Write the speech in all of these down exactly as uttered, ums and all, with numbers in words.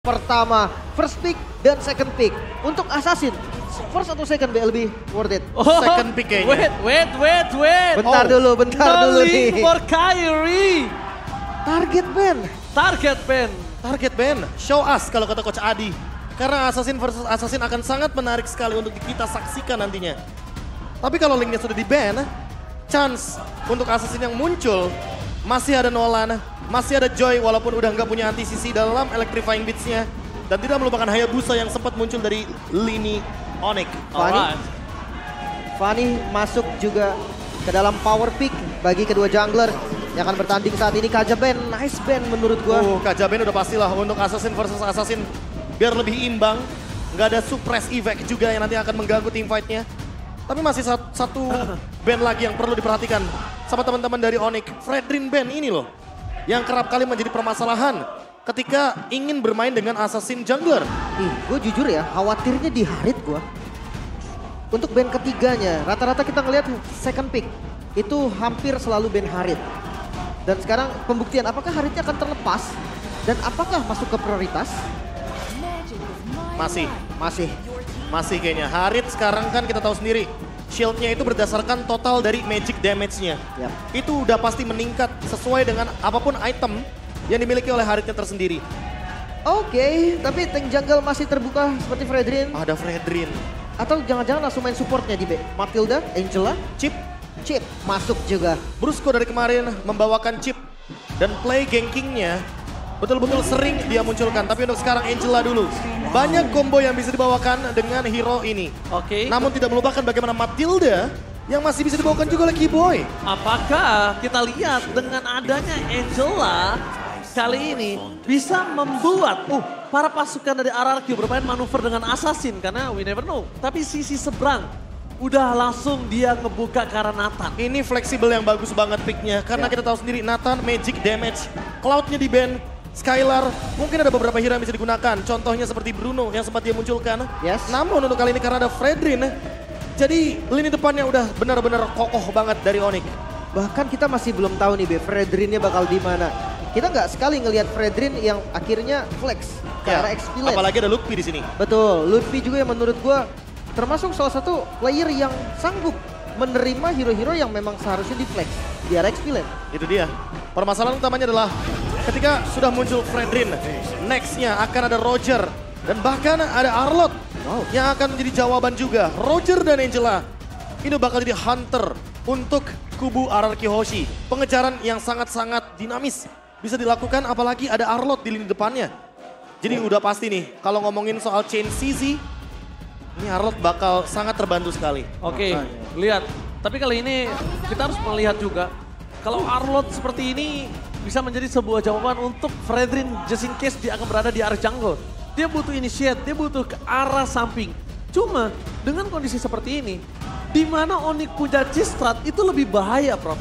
Pertama, first pick dan second pick. Untuk Assassin, first atau second B lebih worth it? Oh, second pick kayaknya. Wait, wait, wait, wait. Bentar Oh. dulu, bentar The dulu link nih. for Kyrie. Target ban. Target ban. Target ban, show us kalau kata Coach Adi. Karena Assassin versus Assassin akan sangat menarik sekali untuk kita saksikan nantinya. Tapi kalau linknya sudah di-ban, chance untuk Assassin yang muncul masih ada Nolan, masih ada Joy walaupun udah nggak punya anti sisi dalam Electrifying Beats-nya. Dan tidak melupakan Hayabusa yang sempat muncul dari lini Onyx. Fanny, Alright. Fanny masuk juga ke dalam power pick bagi kedua jungler yang akan bertanding saat ini. Kajaben, nice ban menurut gua. Oh, Kajaben udah pastilah untuk Assassin versus Assassin biar lebih imbang. Nggak ada suppress effect juga yang nanti akan mengganggu team fight-nya. Tapi masih satu, satu band lagi yang perlu diperhatikan sama teman-teman dari Onyx. Fredrin band ini loh yang kerap kali menjadi permasalahan ketika ingin bermain dengan Assassin jungler. Ih, gue jujur ya, khawatirnya di Harit gua. Untuk band ketiganya, rata-rata kita ngelihat second pick itu hampir selalu band Harit. Dan sekarang pembuktian apakah Haritnya akan terlepas dan apakah masuk ke prioritas? Masih, Masih. masih kayaknya. Harit sekarang kan kita tahu sendiri. Shieldnya itu berdasarkan total dari magic damage-nya. Yap. Itu udah pasti meningkat sesuai dengan apapun item yang dimiliki oleh Haritnya tersendiri. Oke, tapi tank jungle masih terbuka seperti Fredrin. Ada Fredrin. Atau jangan-jangan langsung main supportnya di B. Matilda, Angela, Chip, Chip masuk juga. Brusco dari kemarin membawakan Chip dan play gankingnya betul-betul sering dia munculkan. Tapi untuk sekarang Angela dulu. Banyak combo yang bisa dibawakan dengan hero ini. Oke. Namun tidak melupakan bagaimana Matilda yang masih bisa dibawakan juga oleh Keyboy. Apakah kita lihat dengan adanya Angela kali ini bisa membuat uh, para pasukan dari R R Q bermain manuver dengan Assassin karena we never know. Tapi sisi seberang udah langsung dia ngebuka ke arah Nathan. Ini fleksibel yang bagus banget picknya. Karena Ya. kita tahu sendiri Nathan magic damage. Cloud-nya di ban. Skylar, mungkin ada beberapa hero yang bisa digunakan. Contohnya seperti Bruno yang sempat dia munculkan. Yes. Namun untuk kali ini karena ada Fredrin, jadi lini depannya udah benar-benar kokoh banget dari Onyx. Bahkan kita masih belum tahu nih B, Fredrinnya bakal di mana. Kita nggak sekali ngelihat Fredrin yang akhirnya flex ke Ya, arah X P lane. apalagi ada Lutfi di sini. Betul, Lutfi juga yang menurut gua termasuk salah satu player yang sanggup menerima hero-hero yang memang seharusnya di flex di arah X P lane. Itu dia. Permasalahan utamanya adalah ketika sudah muncul Fredrin, next-nya akan ada Roger dan bahkan ada Arlott Wow. yang akan menjadi jawaban juga. Roger dan Angela ini bakal jadi hunter untuk kubu R R Q Hoshi. Pengejaran yang sangat-sangat dinamis bisa dilakukan apalagi ada Arlott di lini depannya. Jadi udah pasti nih kalau ngomongin soal chain C Z, ini Arlott bakal sangat terbantu sekali. Oke, lihat. Tapi kali ini kita harus melihat juga kalau Arlott seperti ini bisa menjadi sebuah jawaban untuk Fredrin just in case dia akan berada di arah jungle. Dia butuh initiate, dia butuh ke arah samping. Cuma dengan kondisi seperti ini, di mana Onyx punya Chistrat itu lebih bahaya, Prof.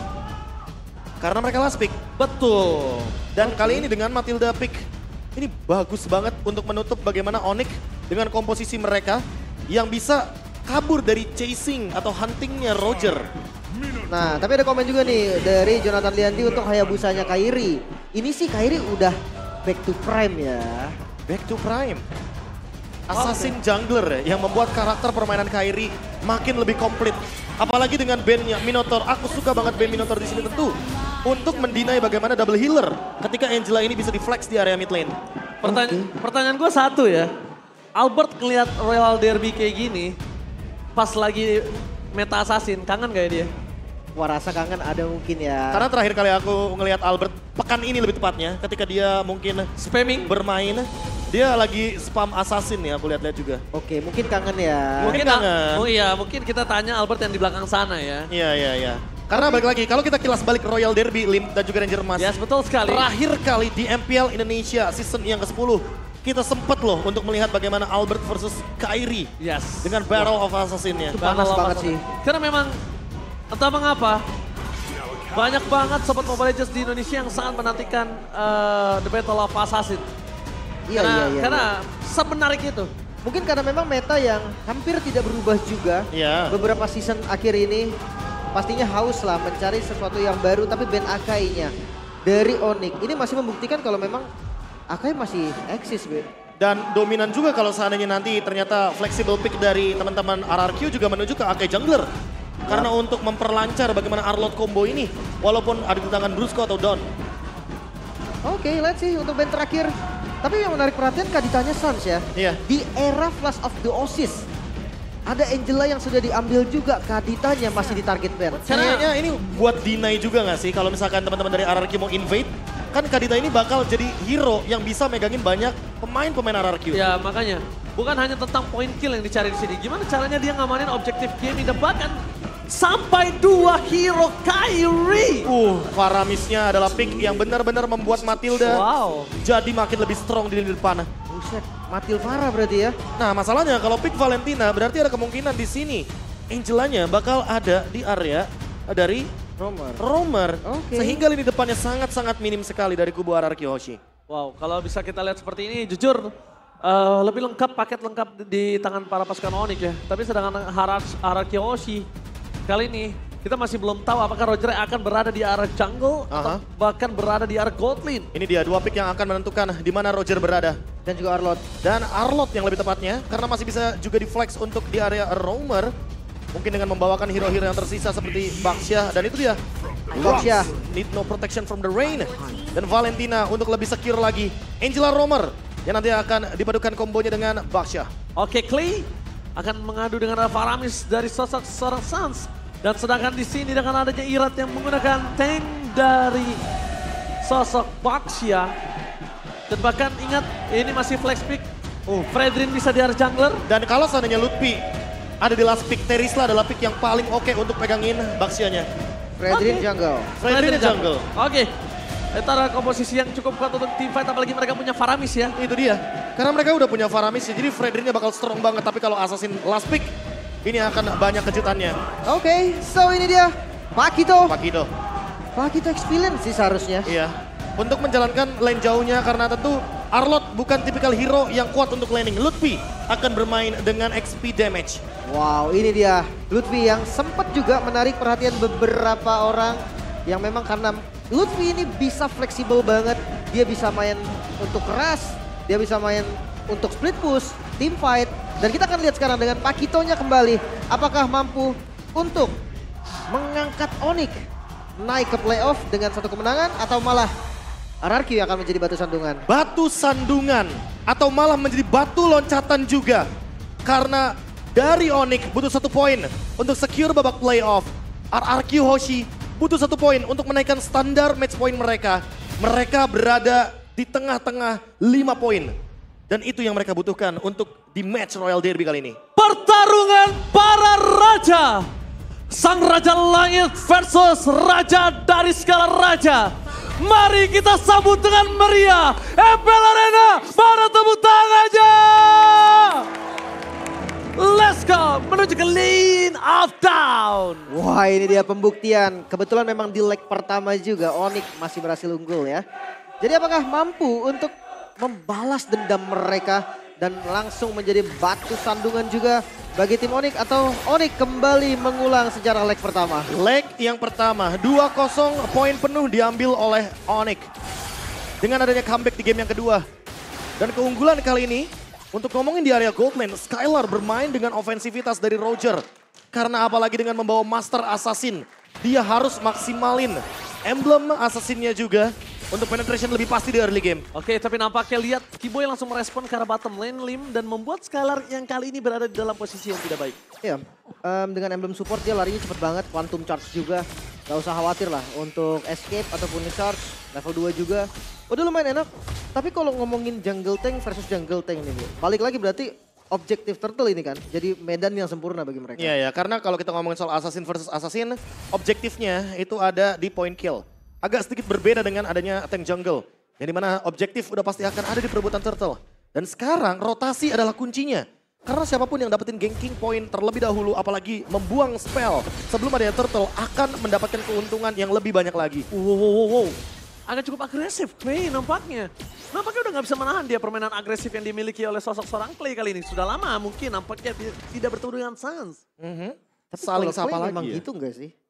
Karena mereka last pick. Betul. Dan kali ini dengan Matilda pick, ini bagus banget untuk menutup bagaimana Onyx dengan komposisi mereka yang bisa kabur dari chasing atau huntingnya Roger. Nah, tapi ada komen juga nih dari Jonathan Lianti untuk Hayabusanya Kyrie. Ini sih Kyrie udah back to prime ya. Back to prime. Assassin jungler ya, yang membuat karakter permainan Kyrie makin lebih komplit. Apalagi dengan bandnya Minotaur. Aku suka banget band Minotaur di sini tentu. Untuk mendinai bagaimana double healer ketika Angela ini bisa di-flex di area mid lane. Pertanya Pertanyaan gue satu ya. Albert ngelihat Royal Derby kayak gini, pas lagi meta Assassin, kangen gak ya dia? Wah, rasa kangen ada mungkin ya. Karena terakhir kali aku ngelihat Albert, pekan ini lebih tepatnya, ketika dia mungkin Spamming? bermain, dia lagi spam assassin ya, aku lihat-lihat juga. Oke, mungkin kangen ya. Mungkin kangen. Oh iya, mungkin kita tanya Albert yang di belakang sana ya. Iya, iya, iya. Karena balik lagi, kalau kita kilas balik Royal Derby, Lim dan juga Ranger Emas. Yes, betul sekali. Terakhir kali di M P L Indonesia season yang ke sepuluh, kita sempet loh untuk melihat bagaimana Albert versus Kyrie. Yes. Dengan Battle of Assassin-nya. Itu panas Battle of banget Assassin. sih. Karena memang entah mengapa banyak banget sobat Mobile Legends di Indonesia yang sangat menantikan uh, The Battle of Assassin. Iya, karena, iya, iya. Karena semenarik itu. Mungkin karena memang meta yang hampir tidak berubah juga. Iya. Beberapa season akhir ini pastinya haus lah mencari sesuatu yang baru, tapi band Akai-nya dari Onyx ini masih membuktikan kalau memang Akai masih eksis, Be. Dan dominan juga kalau seandainya nanti ternyata flexible pick dari teman-teman R R Q juga menuju ke Akai Jungler. Karena untuk memperlancar bagaimana Arlott combo ini, walaupun ada di tangan Brusco atau Don. Oke, okay, let's see untuk band terakhir. Tapi yang menarik perhatian Kaditanya Suns ya. Iya. Di era Flash of the Oasis, ada Angela yang sudah diambil juga, Kaditanya masih di target band. Kayaknya ini buat deny juga gak sih kalau misalkan teman-teman dari R R Q mau invade, kan Kadita ini bakal jadi hero yang bisa megangin banyak pemain-pemain R R Q. Ya makanya, bukan hanya tentang point kill yang dicari di sini. Gimana caranya dia ngamanin objektif game ini, bahkan sampai dua hero Kairi. Uh, Faramisnya adalah pick yang benar-benar membuat Matilda Wow. jadi makin lebih strong di lini depan. Buset, Matil Farah berarti ya. Nah masalahnya kalau pick Valentina berarti ada kemungkinan di sini Angelanya bakal ada di area dari Romer. Romer. Oke. Sehingga lini depannya sangat-sangat minim sekali dari kubu R R Q Hoshi. Wow, kalau bisa kita lihat seperti ini, jujur uh, lebih lengkap, paket lengkap di tangan para pasukan Onyx ya. Tapi sedangkan R R Q Hoshi kali ini kita masih belum tahu apakah Roger akan berada di arah jungle Aha. atau bahkan berada di arah gold lane. Ini dia dua pick yang akan menentukan di mana Roger berada. Dan juga Arlott. Dan Arlott yang lebih tepatnya karena masih bisa juga di flex untuk di area Romer. Mungkin dengan membawakan hero-hero yang tersisa seperti Baxia dan itu dia. Baxia. Need no protection from the rain. Dan Valentina untuk lebih secure lagi. Angela Romer yang nanti akan dipadukan kombonya dengan Baxia. Oke, Clay akan mengadu dengan Faramis dari sosok seorang Suns. Dan sedangkan di sini dengan adanya Irat yang menggunakan tank dari sosok Baxia. Dan bahkan ingat, ini masih flex pick. Oh, Fredrin bisa di arah jungler. Dan kalau seandainya Lutfi ada di last pick, Terisla adalah pick yang paling oke untuk pegangin Baxianya. Fredrin Oke. jungle. Fredrin Fredrin jungle. Oke. Itu adalah komposisi yang cukup kuat untuk team fight, apalagi mereka punya Faramis ya. Itu dia. Karena mereka udah punya Faramis ya, jadi Fredrinnya bakal strong banget. Tapi kalau Assassin last pick, ini akan banyak kejutannya. Oke, okay, so ini dia Pakito. Pakito. Pakito experience sih seharusnya. Iya. Untuk menjalankan lane jauhnya karena tentu Arlott bukan tipikal hero yang kuat untuk laning. Lutfi akan bermain dengan X P damage. Wow, ini dia Lutfi yang sempat juga menarik perhatian beberapa orang yang memang karena Lutfi ini bisa fleksibel banget. Dia bisa main untuk keras, dia bisa main untuk split push, team fight. Dan kita akan lihat sekarang dengan Pakitonya kembali. Apakah mampu untuk mengangkat Onyx naik ke playoff dengan satu kemenangan atau malah R R Q yang akan menjadi batu sandungan. Batu sandungan atau malah menjadi batu loncatan juga. Karena dari Onyx butuh satu poin untuk secure babak playoff. R R Q Hoshi butuh satu poin untuk menaikkan standar match point mereka. Mereka berada di tengah-tengah lima poin. Dan itu yang mereka butuhkan untuk di match Royal Derby kali ini. Pertarungan para raja. Sang Raja Langit versus Raja dari segala raja. Mari kita sambut dengan meriah. M P L Arena, mana tepuk tangannya. Let's go, menuju ke lane of down. Wah, ini dia pembuktian. Kebetulan memang di leg pertama juga Onyx masih berhasil unggul ya. Jadi apakah mampu untuk membalas dendam mereka dan langsung menjadi batu sandungan juga bagi tim Onyx, atau Onyx kembali mengulang sejarah leg pertama? Leg yang pertama, dua kosong poin penuh diambil oleh Onyx. Dengan adanya comeback di game yang kedua. Dan keunggulan kali ini, untuk ngomongin di area gold lane, Skylar bermain dengan ofensivitas dari Roger. Karena apalagi dengan membawa Master Assassin, dia harus maksimalin emblem Assassinnya juga untuk penetration lebih pasti di early game. Oke, tapi nampaknya lihat Kiboy langsung merespon ke arah bottom lane Lim dan membuat Skylar yang kali ini berada di dalam posisi yang tidak baik. Iya, um, dengan emblem support dia larinya cepet banget, quantum charge juga. Gak usah khawatir lah untuk escape ataupun charge, level dua juga. Udah lumayan enak, tapi kalau ngomongin jungle tank versus jungle tank ini, Bu, balik lagi berarti objektif turtle ini kan, jadi medan yang sempurna bagi mereka. Iya ya, karena kalau kita ngomongin soal assassin versus assassin, objektifnya itu ada di point kill. Agak sedikit berbeda dengan adanya tank jungle, yang dimana objektif udah pasti akan ada di perebutan turtle. Dan sekarang rotasi adalah kuncinya. Karena siapapun yang dapetin ganking point terlebih dahulu, apalagi membuang spell sebelum adanya turtle, akan mendapatkan keuntungan yang lebih banyak lagi. Wow, wow, wow, wow. Agak cukup agresif Clay nampaknya. Nampaknya udah gak bisa menahan dia permainan agresif yang dimiliki oleh sosok seorang Clay kali ini. Sudah lama mungkin nampaknya tidak bertemu dengan Suns. Mm-hmm. Tapi Saling kalau sapa Clay lagi memang ya. gitu enggak sih?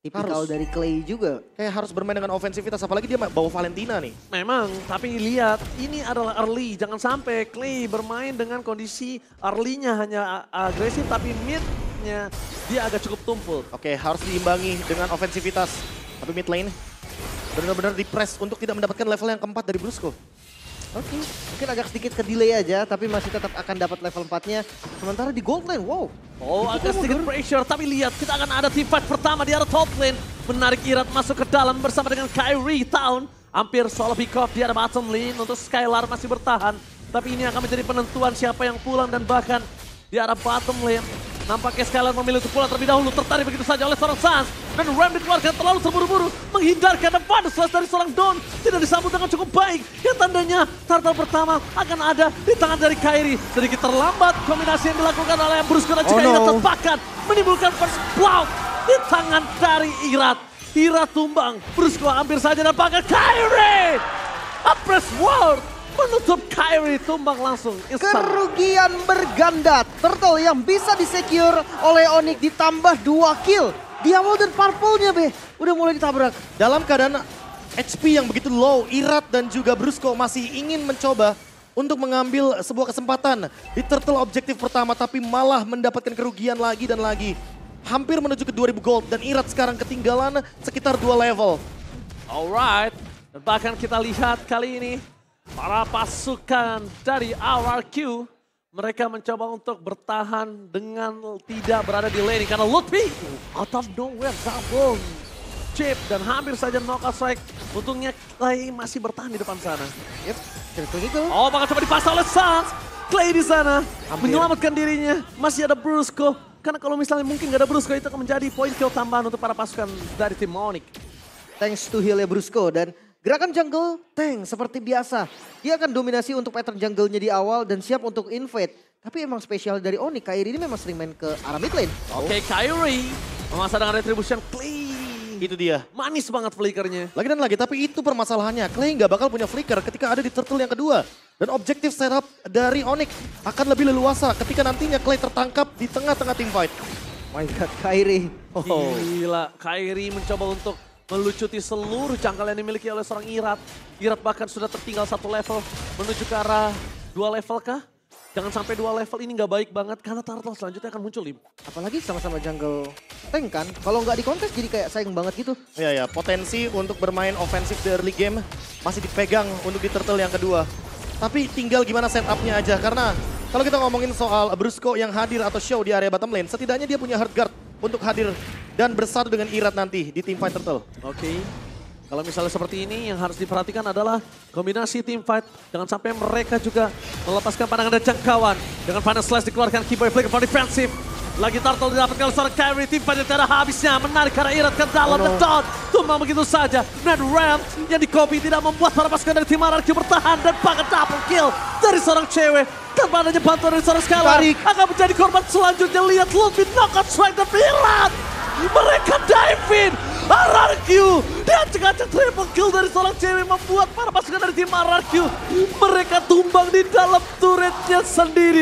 Tipikal Harus. dari Clay juga. Kayak harus bermain dengan ofensivitas, apalagi dia bawa Valentina nih. Memang, tapi lihat ini adalah early. Jangan sampai Clay bermain dengan kondisi early-nya hanya a- agresif, tapi mid-nya dia agak cukup tumpul. Oke, harus diimbangi dengan ofensivitas. Tapi mid lane benar-benar di-press untuk tidak mendapatkan level yang keempat dari Brusco. Oke, mungkin agak sedikit ke delay aja, tapi masih tetap akan dapat level empatnya. Sementara di gold lane, wow. Oh, Itu agak tuh sedikit mundur. pressure, tapi lihat kita akan ada team fight pertama di arah top lane. Menarik Irat masuk ke dalam bersama dengan Kyrie Town. Hampir solo pick off di arah bottom lane untuk Skylar masih bertahan. Tapi ini akan menjadi penentuan siapa yang pulang dan bahkan di arah bottom lane. Nampaknya Skylar memilih untuk pulang terlebih dahulu, tertarik begitu saja oleh seorang Sans. Dan Ram dikeluarkan terlalu terburu-buru, menghindarkan dan pada slash dari seorang Don. Tidak disambut dengan cukup baik. Yang tandanya turtle pertama akan ada di tangan dari Kyrie. Sedikit terlambat kombinasi yang dilakukan oleh Brusco dan juga Oh, no. Irat terbakar. Menimbulkan first blood di tangan dari Irat. Irat tumbang, Brusco hampir saja dampakkan Kyrie. Uppress World menutup Kyrie tumbang langsung. Instan. Kerugian berganda. Turtle yang bisa disecure oleh Onyx ditambah dua kill. Diamond dan Purple-nya be, udah mulai ditabrak. Dalam keadaan H P yang begitu low, Irat dan juga Brusco masih ingin mencoba untuk mengambil sebuah kesempatan di turtle objektif pertama, tapi malah mendapatkan kerugian lagi dan lagi. Hampir menuju ke dua ribu gold dan Irat sekarang ketinggalan sekitar dua level. Alright, dan bahkan kita lihat kali ini para pasukan dari R R Q mereka mencoba untuk bertahan dengan tidak berada di lane karena Lutfi out of nowhere double chip dan hampir saja knockout strike. Untungnya Clay masih bertahan di depan sana. Yep, triple kill. Oh, bakal coba dipasang oleh Sans. Clay di sana Hampir. menyelamatkan dirinya. Masih ada Brusco. Karena kalau misalnya mungkin gak ada Brusco itu akan menjadi poin kill tambahan untuk para pasukan dari tim Onyx. Thanks to heal-nya Brusco dan gerakan jungle tank seperti biasa. Dia akan dominasi untuk pattern jungle-nya di awal dan siap untuk invade. Tapi emang spesial dari Onyx, Kyrie ini memang sering main ke arah mid lane. Oke, Kyrie memasang dengan retribution Clay. Itu dia. Manis banget flickernya. Lagi dan lagi, tapi itu permasalahannya. Clay nggak bakal punya flicker ketika ada di turtle yang kedua. Dan objektif setup dari Onyx akan lebih leluasa ketika nantinya Clay tertangkap di tengah-tengah team fight. My God, Kyrie. Oh. Gila, Kyrie mencoba untuk melucuti seluruh jangkal yang dimiliki oleh seorang Irat. Irat bahkan sudah tertinggal satu level menuju ke arah dua level kah? Jangan sampai dua level ini nggak baik banget karena turtle selanjutnya akan muncul, Lim. Apalagi sama-sama jungle tank kan. Kalau nggak di kontes jadi kayak sayang banget gitu. Ya ya, potensi untuk bermain ofensif di early game masih dipegang untuk di turtle yang kedua. Tapi tinggal gimana setupnya aja, karena kalau kita ngomongin soal Brusco yang hadir atau show di area bottom lane, setidaknya dia punya hard guard untuk hadir dan bersatu dengan Irat nanti di team fight turtle. Oke. Kalau misalnya seperti ini yang harus diperhatikan adalah kombinasi team fight. Jangan sampai mereka juga melepaskan pandangan dan jangkauan. Dengan final slash dikeluarkan keyboard flicker for defensive. Lagi turtle didapatkan oleh seorang Kyrie, team fight yang tidak ada habisnya. Menarik karena Irat ke dalam Oh, no. dan dot. Tumbang begitu saja. Net Ram yang di copy tidak membuat para pasukan dari tim R R Q bertahan. Dan bahkan double kill dari seorang cewek. Tanpa adanya bantuan dari seorang Skylar. Tarik. Akan menjadi korban selanjutnya. Lihat Ludwig knockout strike dan Irat. Mereka dive in. R R Q. Dan cekacak triple kill dari seorang cewek membuat para pasukan dari tim R R Q. Mereka tumbang di dalam turretnya sendiri.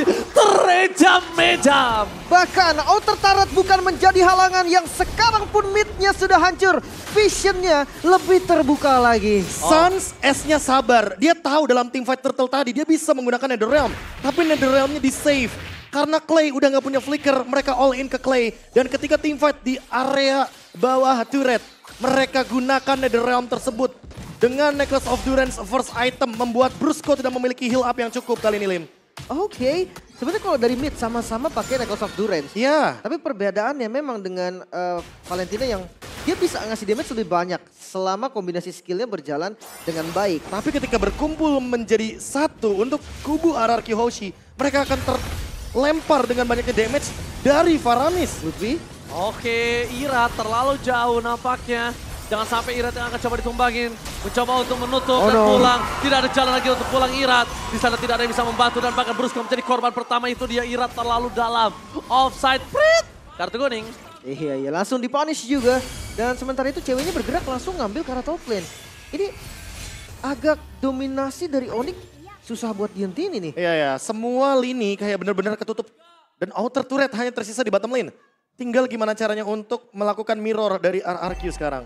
Terejam-mejam. Bahkan outer turret bukan menjadi halangan yang sekarang pun midnya sudah hancur. Visionnya lebih terbuka lagi. Sans S-nya sabar, dia tahu dalam team fight turtle tadi dia bisa menggunakan Netherrealm. Tapi Netherrealm-nya di save. Karena Clay udah nggak punya flicker, mereka all in ke Clay. Dan ketika team fight di area bawah turret, mereka gunakan Netherrealm tersebut. Dengan Necklace of Durance first item membuat Brusco tidak memiliki heal up yang cukup kali ini, Lim. Oke, sebenarnya kalau dari mid sama-sama pakai Necklace of Durance. Ya, Tapi perbedaannya memang dengan eh, Valentina yang dia bisa ngasih damage lebih banyak selama kombinasi skillnya berjalan dengan baik. tapi ketika berkumpul menjadi satu untuk kubu R R Q Hoshi, mereka akan terlempar dengan banyaknya damage dari Faramis. Lutfi, Oke, Irat terlalu jauh nampaknya. Jangan sampai Irat yang akan coba ditumbangin. Mencoba untuk menutup Oh, dan no. pulang. Tidak ada jalan lagi untuk pulang Irat. Di sana tidak ada yang bisa membantu dan bahkan Brusco menjadi korban pertama itu dia. Irat terlalu dalam. Offside, prit. Kartu kuning. iya iya langsung dipunish juga. Dan sementara itu ceweknya bergerak langsung ngambil ke arah top lane. Ini agak dominasi dari Onyx susah buat dihentiin ini. Iya ya, semua lini kayak benar-benar ketutup. Dan outer turret hanya tersisa di bottom lane. Tinggal gimana caranya untuk melakukan mirror dari R R Q sekarang.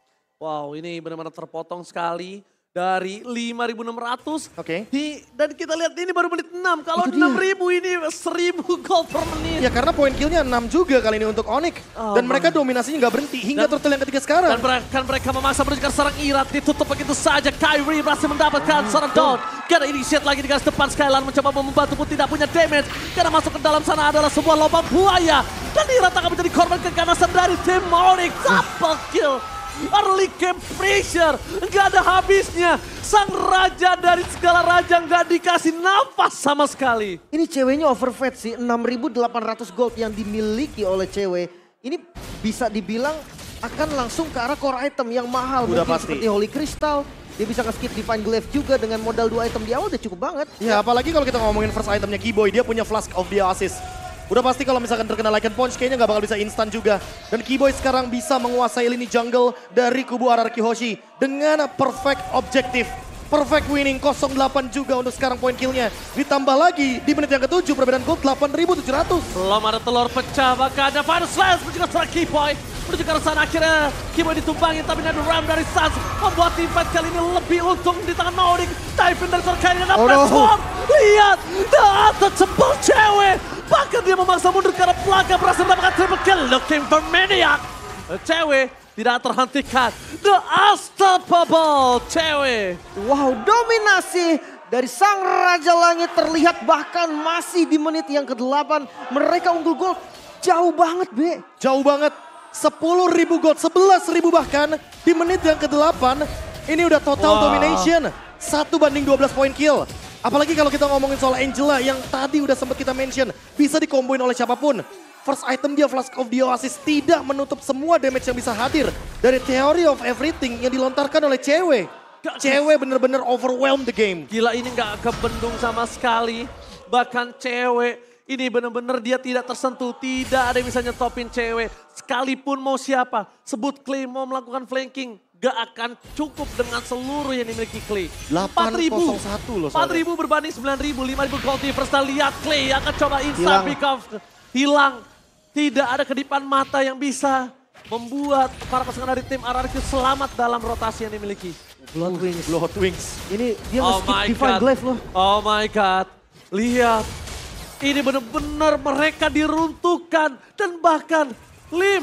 Wow, ini benar-benar terpotong sekali dari lima ribu enam ratus. Oke. Di- Dan kita lihat ini baru menit enam. Kalau Itu dia. enam ribu ini seribu gold per menit. Ya karena poin killnya enam juga kali ini untuk Onyx. Oh, Dan mereka my. dominasinya nggak berhenti hingga Dan- turtle yang ketiga sekarang. Dan mereka, mereka memaksa menunjukkan serang Irat, ditutup begitu saja. Kyrie berhasil mendapatkan seorang down. Karena initiate lagi di garis depan, Skylar mencoba membantu pun tidak punya damage. Karena masuk ke dalam sana adalah sebuah lubang buaya. Dan Irat akan menjadi korban keganasan dari tim Onyx. Double kill. Early game pressure, nggak ada habisnya. Sang raja dari segala raja nggak dikasih nafas sama sekali. Ini ceweknya overfed sih, enam ribu delapan ratus gold yang dimiliki oleh cewek. Ini bisa dibilang akan langsung ke arah core item yang mahal. Udah Mungkin pasti. seperti Holy Crystal. Dia bisa nge-skip Divine Glaive juga dengan modal dua item di awal udah cukup banget. Ya apalagi kalau kita ngomongin first itemnya Keyboy, dia punya Flask of the Oasis. Udah pasti kalau misalkan terkena Lycan Punch kayaknya nggak bakal bisa instan juga. Dan Keyboy sekarang bisa menguasai lini jungle dari kubu R R Q Hoshi dengan perfect objektif. Perfect winning, nol delapan juga untuk sekarang poin killnya. Ditambah lagi di menit yang ketujuh perbedaan gold delapan ribu tujuh ratus. Belum ada telur pecah, maka ada Final Slash menuju ke seorang Keyboy. Menuju ke arah sana akhirnya Keyboy ditumpangi, tapi ada ram dari Sans. Membuat tim fight kali ini lebih untung di tangan Onyx. Dive in dari seorang Kairi dan Oh, no. platform. Lihat, the untouchable cewek. Bahkan dia memaksa mundur ke arah belakang, berhasil mendapatkan triple kill. Looking for Maniac. Cewek tidak terhentikan. The unstoppable cewek. Wow, dominasi dari sang Raja Langit terlihat bahkan masih di menit yang kedelapan. Mereka unggul gol jauh banget, Be. Jauh banget, sepuluh ribu gold, sebelas ribu bahkan di menit yang kedelapan. Ini udah total Wah. domination, satu banding dua belas poin kill. Apalagi kalau kita ngomongin soal Angela yang tadi udah sempat kita mention, bisa dikomboin oleh siapapun. First item dia Flask of the Oasis tidak menutup semua damage yang bisa hadir dari Theory of Everything yang dilontarkan oleh cewek. Gak- Cewek bener-bener overwhelm the game. Gila, ini nggak kebendung sama sekali. Bahkan cewek ini benar-benar dia tidak tersentuh. Tidak ada yang bisa nyetopin cewek. Sekalipun mau siapa, sebut Clay mau melakukan flanking. Gak akan cukup dengan seluruh yang dimiliki Clay. delapan empat ribu. nol satu loh. empat ribu berbanding sembilan ribu. lima ribu gold difference. Kita lihat Clay akan coba instant Hilang. pick off. Hilang. Tidak ada kedipan mata yang bisa membuat para pasangan dari tim R R Q selamat dalam rotasi yang dimiliki. Blood Wings. Blood Wings. Ini dia Oh nge-skip my Divine God. Glaive loh. Oh my God. Lihat. Ini benar-benar mereka diruntuhkan. Dan bahkan Lim,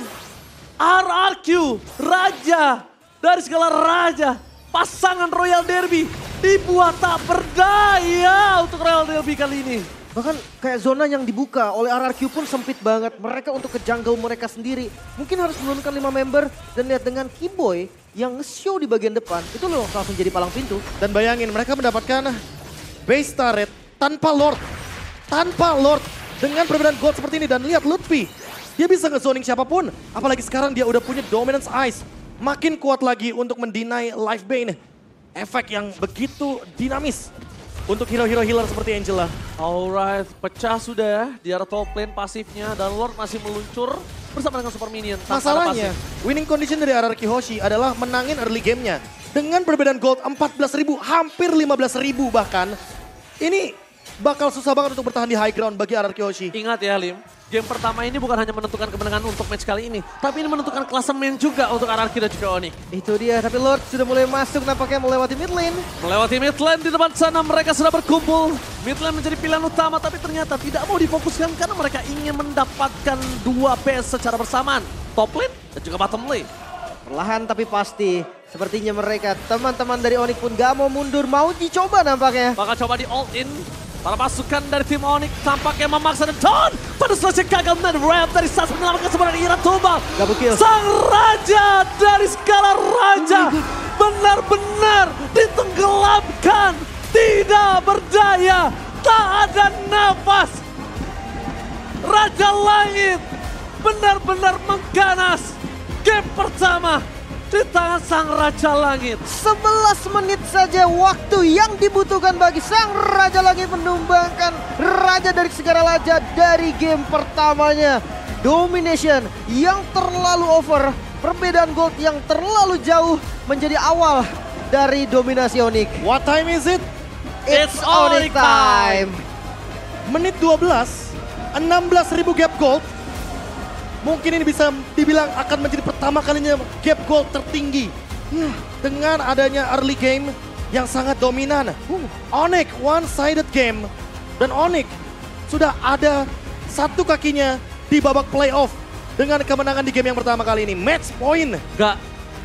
R R Q, Raja dari segala raja. Pasangan Royal Derby dibuat tak berdaya untuk Royal Derby kali ini. Bahkan kayak zona yang dibuka oleh R R Q pun sempit banget. Mereka untuk ke jungle mereka sendiri. Mungkin harus menurunkan lima member. Dan lihat dengan Keyboy yang nge-show di bagian depan. Itu loh langsung jadi palang pintu. Dan bayangin mereka mendapatkan base turret tanpa Lord. Tanpa Lord. Dengan perbedaan gold seperti ini. Dan lihat Lutfi. Dia bisa nge-zoning siapapun. Apalagi sekarang dia udah punya Dominance Ice. Makin kuat lagi untuk mendinai Life Bane. Efek yang begitu dinamis. Untuk hero-hero healer seperti Angela. Alright, pecah sudah ya di arah top lane pasifnya. Dan Lord masih meluncur bersama dengan Super Minion. tanpa ada Masalahnya, pasif. winning condition dari R R Q Hoshi adalah menangin early gamenya. Dengan perbedaan gold empat belas ribu, hampir lima belas ribu bahkan. Ini bakal susah banget untuk bertahan di high ground bagi R R Q Hoshi. Ingat ya Lim, game pertama ini bukan hanya menentukan kemenangan untuk match kali ini. Tapi ini menentukan klasemen juga untuk R R Q dan juga Onyx. Itu dia, tapi Lord sudah mulai masuk nampaknya melewati mid lane. Melewati mid lane di depan sana mereka sudah berkumpul. Mid lane menjadi pilihan utama tapi ternyata tidak mau difokuskan karena mereka ingin mendapatkan dua base secara bersamaan. Top lane dan juga bottom lane. Perlahan tapi pasti. Sepertinya mereka, teman-teman dari Onyx pun gak mau mundur. Mau dicoba nampaknya. Bakal coba di all in. Para pasukan dari tim Onyx tampaknya memaksa dan Don pada selesai gagal dan rap dari Sans menyelamatkan sebenarnya Ira tumbang. Double kill. Sang raja dari skala raja benar-benar ditenggelamkan. Tidak berdaya, tak ada nafas. Raja Langit benar-benar mengganas. Game pertama di tangan sang Raja Langit. sebelas menit saja waktu yang dibutuhkan bagi sang Raja Langit menumbangkan Raja dari segala raja dari game pertamanya. Domination yang terlalu over, perbedaan gold yang terlalu jauh menjadi awal dari dominasi Onyx. What time is it? It's Onyx Onyx time. Menit dua belas, enam belas ribu gap gold. Mungkin ini bisa dibilang akan menjadi pertama kalinya gap gold tertinggi. Ya, Dengan adanya early game yang sangat dominan. uh, Onyx one-sided game. Dan Onyx sudah ada satu kakinya di babak playoff. Dengan kemenangan di game yang pertama kali ini. Match point. Gak.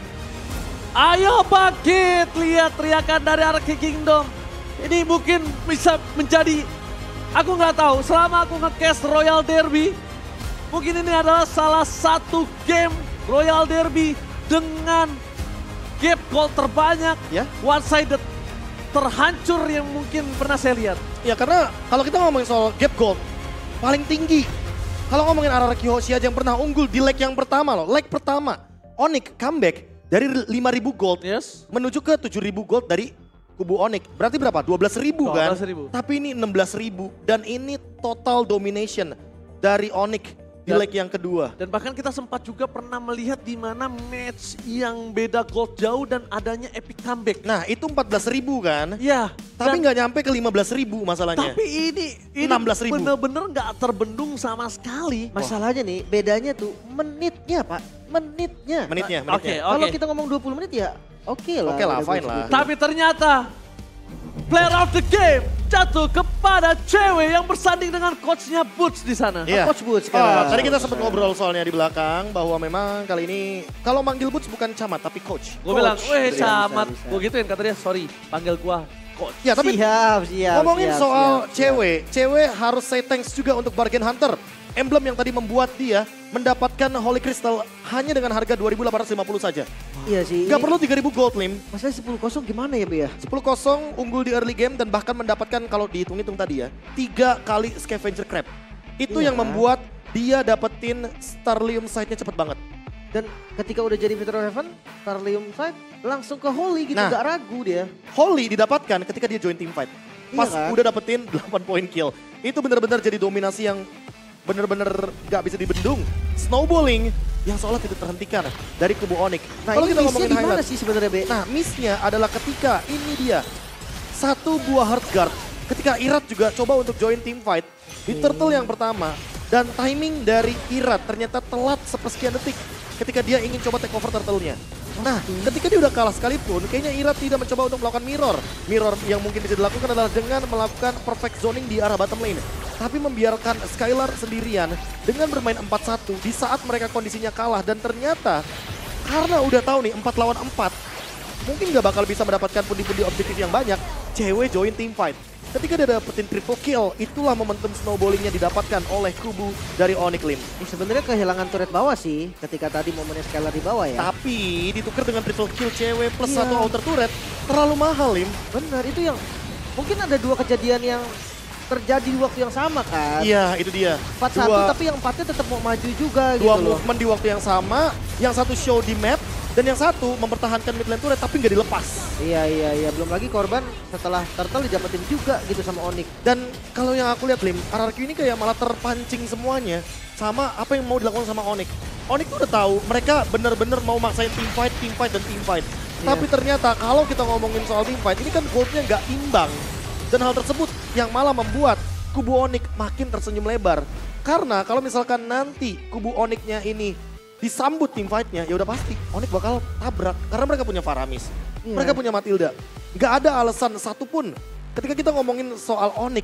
Ayo bangkit, lihat teriakan dari Arcade Kingdom. Ini mungkin bisa menjadi, aku nggak tahu, selama aku nge-cast Royal Derby, mungkin ini adalah salah satu game Royal Derby dengan gap goal terbanyak, Ya. one-sided terhancur yang mungkin pernah saya lihat. Ya karena kalau kita ngomongin soal gap gold, paling tinggi. Kalau ngomongin Araraki Hoshi aja yang pernah unggul di leg yang pertama loh. Leg pertama, Onyx comeback dari lima ribu gold Yes. menuju ke tujuh ribu gold dari kubu Onyx. Berarti berapa? dua belas ribu kan? dua belas ribu. Tapi ini enam belas ribu. Dan ini total domination dari Onyx di Dan- leg yang kedua. Dan bahkan kita sempat juga pernah melihat di mana match yang beda gold jauh dan adanya epic comeback. Nah itu empat belas ribu kan? Ya, Tapi dan- nggak nyampe ke lima belas ribu masalahnya. Tapi ini, ini enam belas ribu. bener-bener nggak terbendung sama sekali. masalahnya nih bedanya tuh menitnya Pak, menitnya. Menitnya, Oke, menitnya. oke. Kalau kita ngomong dua puluh menit ya oke lah. Oke lah, udah fine gue lah. setuju. Tapi ternyata player of the game jatuh kepada cewek yang bersanding dengan coachnya Boots di sana. Iya. Coach Boots Ah, sekarang. tadi kita sempat ngobrol soalnya di belakang bahwa memang kali ini kalau manggil Boots bukan camat tapi coach. Gue bilang, Coach. weh Bisa, camat. bisa, bisa. Gue gituin kata dia, sorry panggil gue coach. Ya tapi Siap, siap. ngomongin siap, soal siap, siap. cewek, cewek harus say thanks juga untuk Bargain Hunter. Emblem yang tadi membuat dia mendapatkan Holy Crystal hanya dengan harga dua ribu delapan ratus lima puluh saja. Iya sih. Gak ini perlu tiga ribu gold, Lim. Masalahnya sepuluh kosong gimana ya Be ya? sepuluh kosong unggul di early game dan bahkan mendapatkan kalau dihitung-hitung tadi ya, tiga kali Scavenger Crab. Itu Iya yang kan? membuat dia dapetin Starlium Sight-nya cepet banget. Dan ketika udah jadi Victor of Heaven, Starlium Sight langsung ke Holy gitu, Nah. gak ragu dia. Holy didapatkan ketika dia join team fight. Iya Pas kan? udah dapetin delapan poin kill. Itu benar-benar jadi dominasi yang benar-benar gak bisa dibendung. Snowballing yang seolah tidak terhentikan dari kubu Onyx. Nah Kalau ini kita missnya ngomongin di mana highlight. sih sebenarnya Be? Nah missnya adalah ketika ini dia. Satu buah hard guard. Ketika Irat juga coba untuk join team fight. Di turtle yang pertama. Dan timing dari Irat ternyata telat sepersekian detik. Ketika dia ingin coba take over turtle-nya. Nah, ketika dia udah kalah sekalipun, kayaknya Irat tidak mencoba untuk melakukan mirror. Mirror yang mungkin bisa dilakukan adalah dengan melakukan perfect zoning di arah bottom lane. Tapi membiarkan Skylar sendirian dengan bermain empat satu di saat mereka kondisinya kalah. Dan ternyata karena udah tahu nih empat lawan empat, mungkin gak bakal bisa mendapatkan pundi-pundi objektif yang banyak, cewek join team fight. Ketika dia dapetin triple kill, itulah momentum snowballingnya didapatkan oleh kubu dari Onyx Lim. Ini sebenarnya kehilangan turret bawah sih ketika tadi momennya Skylar di bawah ya. Tapi ditukar dengan triple kill cewek plus Iya. satu outer turret, terlalu mahal Lim. Benar, itu yang mungkin ada dua kejadian yang terjadi di waktu yang sama kan. Iya, itu dia. empat satu Dua, tapi yang empatnya tetap mau maju juga dua gitu loh. movement di waktu yang sama, yang satu show di map, dan yang satu mempertahankan mid lane turret tapi nggak dilepas. Iya iya iya, belum lagi korban setelah turtle didapetin juga gitu sama Onyx. Dan kalau yang aku lihat Lim, R R Q ini kayak malah terpancing semuanya sama apa yang mau dilakukan sama Onyx. Onyx tuh udah tahu mereka bener-bener mau maksain team fight, team fight, dan team fight. Iya. Tapi ternyata kalau kita ngomongin soal team fight, ini kan goldnya nggak imbang. Dan hal tersebut yang malah membuat kubu Onyx makin tersenyum lebar. Karena kalau misalkan nanti kubu Onyx-nya ini disambut tim fight-nya, ya udah pasti Onyx bakal tabrak. Karena mereka punya Faramis, Iya. mereka punya Matilda. Nggak ada alasan satupun ketika kita ngomongin soal Onyx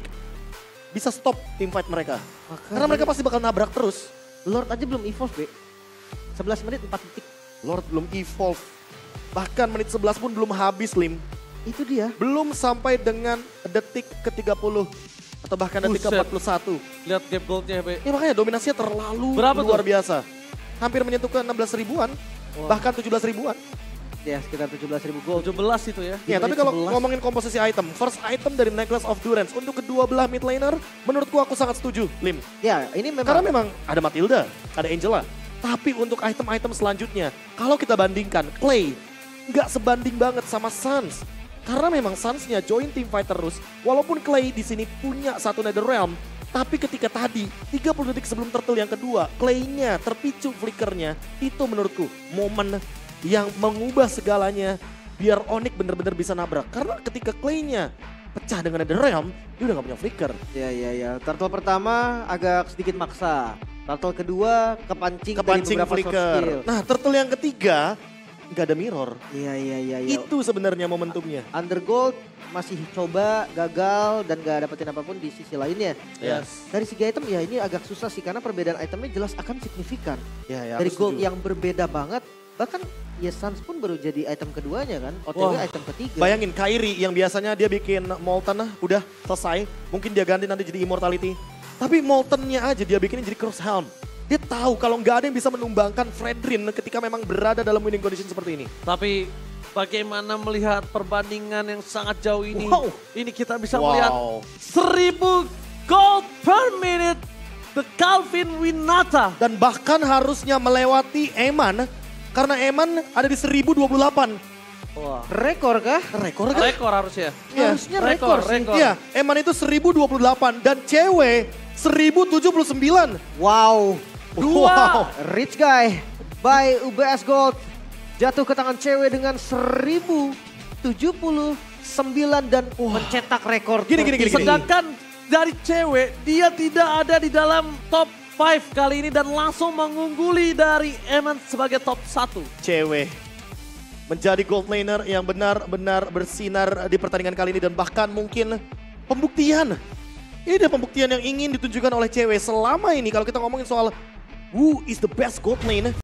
bisa stop tim fight mereka. Makanya- Karena mereka pasti bakal nabrak terus. Lord aja belum evolve, Be. sebelas menit empat detik. Lord belum evolve. Bahkan menit sebelas pun belum habis, Lim. Itu dia. Belum sampai dengan detik ke tiga puluh. Atau bahkan detik ke Buset. empat puluh satu. Lihat gap goldnya, Be. Ya makanya dominasinya terlalu Berapa luar tuh? biasa. Hampir menyentuh ke enam belas ribuan. Wah. Bahkan tujuh belas ribuan. Ya sekitar tujuh belas ribu gold. tujuh belas itu ya. Ya, Di tapi menit kalau sebelas. ngomongin komposisi item, first item dari Necklace of Durance untuk kedua belah mid laner, menurutku aku sangat setuju, Lim. Ya ini memang. Karena memang ada Matilda, ada Angela. Tapi untuk item-item selanjutnya, kalau kita bandingkan, Clay nggak sebanding banget sama Suns. Karena memang Suns-nya join team fight terus, walaupun Clay di sini punya satu Nether Realm, tapi ketika tadi, tiga puluh detik sebelum turtle yang kedua, Clay-nya terpicu flickernya, itu menurutku momen yang mengubah segalanya biar Onyx bener-bener bisa nabrak. Karena ketika Clay-nya pecah dengan Nether Realm, dia udah gak punya flicker. Ya ya ya. Turtle pertama agak sedikit maksa. Turtle kedua kepancing, Kepancing dari beberapa short flicker. skill. Nah, turtle yang ketiga nggak ada mirror. Iya iya iya. iya. Itu sebenarnya momentumnya. Undergold masih coba gagal dan gak dapetin apapun di sisi lainnya. Yes. Dari segi item ya ini agak susah sih karena perbedaan itemnya jelas akan signifikan. Ya, ya, Dari aku gold setuju. yang berbeda banget. Bahkan ya Suns pun baru jadi item keduanya kan. O T W Wah. item ketiga. Bayangin Kyrie yang biasanya dia bikin Molten, udah selesai. Mungkin dia ganti nanti jadi Immortality. Tapi Moltennya aja dia bikin jadi Cross Helm. Dia tahu kalau nggak ada yang bisa menumbangkan Fredrin ketika memang berada dalam winning condition seperti ini. Tapi bagaimana melihat perbandingan yang sangat jauh ini. Wow. Ini kita bisa Wow. melihat seribu gold per minute. The Calvin Winata. Dan bahkan harusnya melewati Eman. Karena Eman ada di seribu dua puluh delapan. Wah. Rekor kah? Rekor kan? Rekor harusnya. Iya. Harusnya Rekor, rekor, sih. rekor. Iya, Eman itu seribu dua puluh delapan dan cewek seribu tujuh puluh sembilan. Wow. Dua. Wow. Rich Guy by U B S Gold jatuh ke tangan cewek dengan seribu tujuh puluh sembilan dan mencetak rekor. Gini, gini, gini, gini. Sedangkan dari cewek dia tidak ada di dalam top lima kali ini dan langsung mengungguli dari Eman sebagai top satu. Cewek menjadi gold laner yang benar-benar bersinar di pertandingan kali ini dan bahkan mungkin pembuktian. Ini dia pembuktian yang ingin ditunjukkan oleh cewek selama ini kalau kita ngomongin soal who is the best gold lane